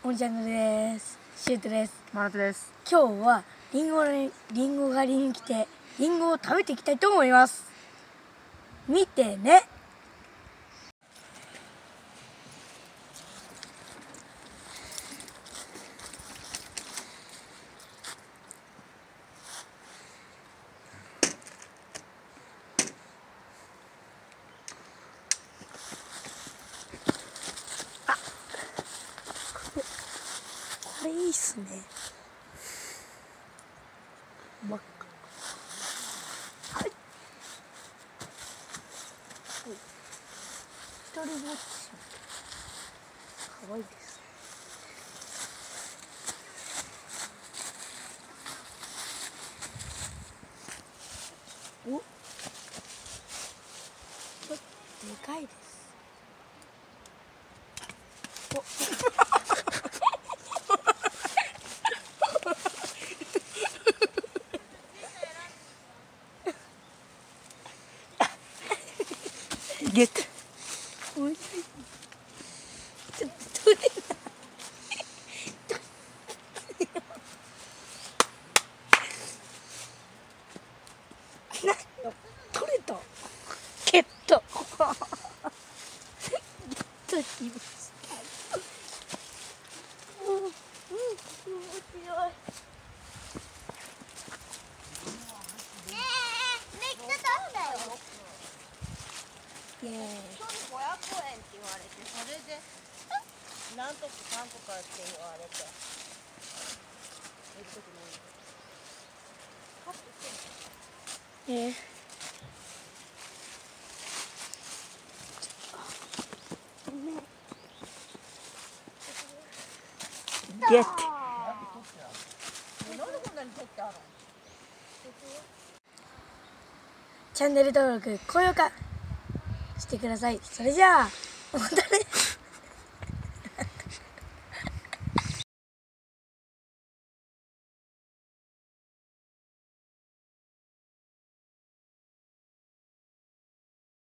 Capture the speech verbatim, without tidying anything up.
こんにちはです。シュートです。 マナトです。 今日はリンゴにリンゴ狩りに来てリンゴを食べていきたいと思います。見てね。あ、これこれいいっすね。真っ赤。はい。一人ぼっち。可愛いです。お、でかいです。おゲット。おいしい。ちょっと取れない。取れた。ゲット。ゲットしました。うん、うん、面白い。イエーイ。 一人ごひゃくえんって言われて、それで何とかかんとかって言われている時もいる。買ってきてんの？ えーゲット。 なんでこんなに取ってあるの？ チャンネル登録、高評価してください。それじゃあ、またね。